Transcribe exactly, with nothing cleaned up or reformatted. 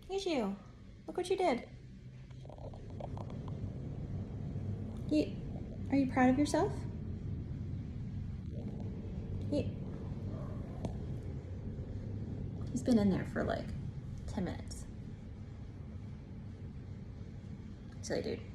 Here's you. Look what you did. You, are you proud of yourself? He, he's been in there for like ten minutes. Silly dude.